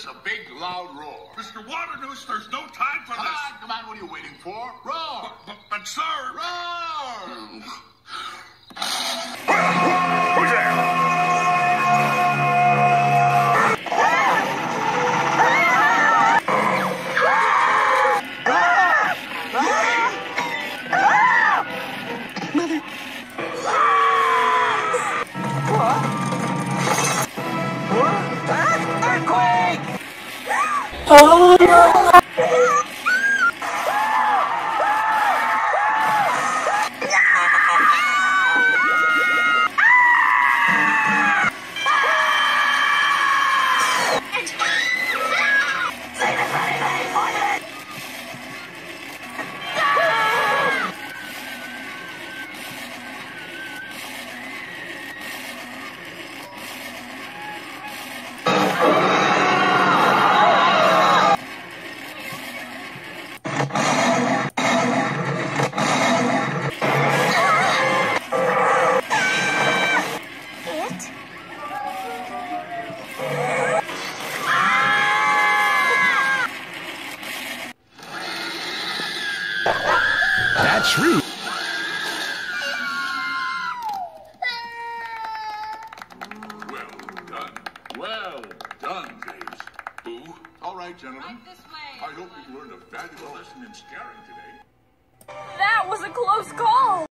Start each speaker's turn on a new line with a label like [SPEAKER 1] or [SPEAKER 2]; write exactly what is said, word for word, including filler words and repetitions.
[SPEAKER 1] this a big, loud roar.
[SPEAKER 2] Mister Waternoose, there's no time for
[SPEAKER 1] come
[SPEAKER 2] this.
[SPEAKER 1] on, come on, what are you waiting for? Roar!
[SPEAKER 2] But, but, but sir...
[SPEAKER 1] Roar!
[SPEAKER 2] Who's there?
[SPEAKER 3] Oh no!
[SPEAKER 4] That's true.
[SPEAKER 2] Well done. Well done, James. Boo.
[SPEAKER 1] All right, gentlemen.
[SPEAKER 5] Right this way.
[SPEAKER 2] I hope you've learned a valuable lesson in scaring today.
[SPEAKER 5] That was a close call.